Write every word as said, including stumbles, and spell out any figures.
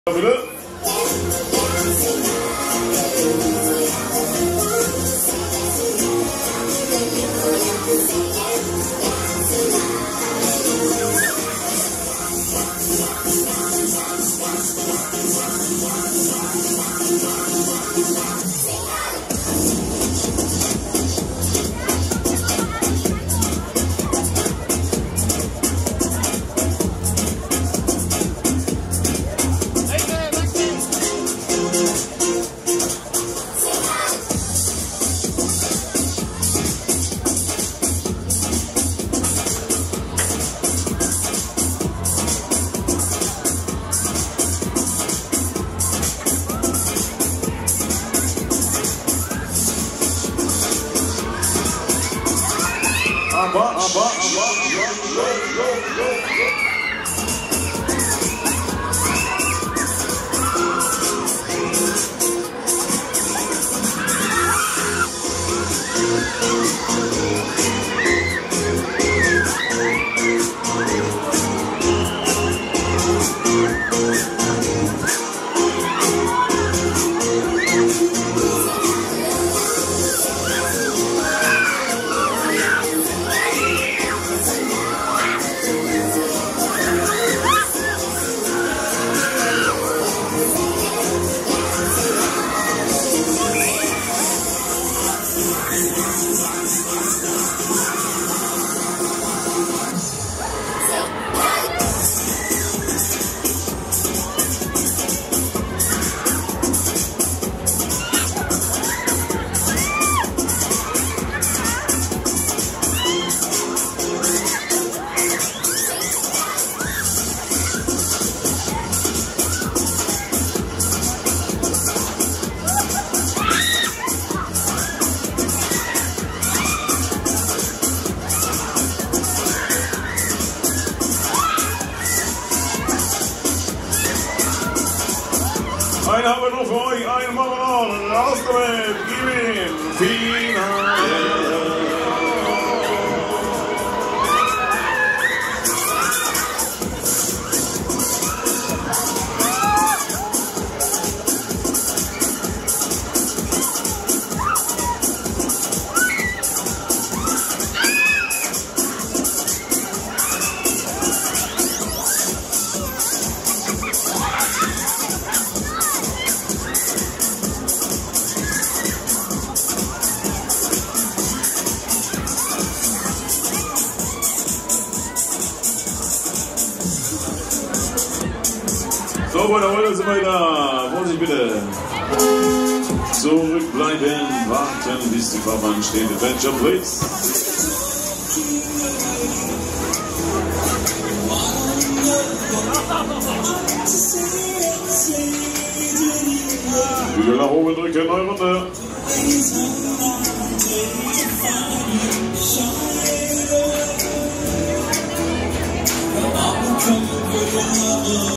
Bitte? Aber, aber, aber, einen haben wir noch für euch, einen machen wir noch, raus damit, gib ihn, Finale. So, Freunde, heute sind wir da. Vorsicht bitte. Zurückbleiben, warten, bis die Fahrbahn steht. Attention, please. Wieder nach oben drücken, neu runter.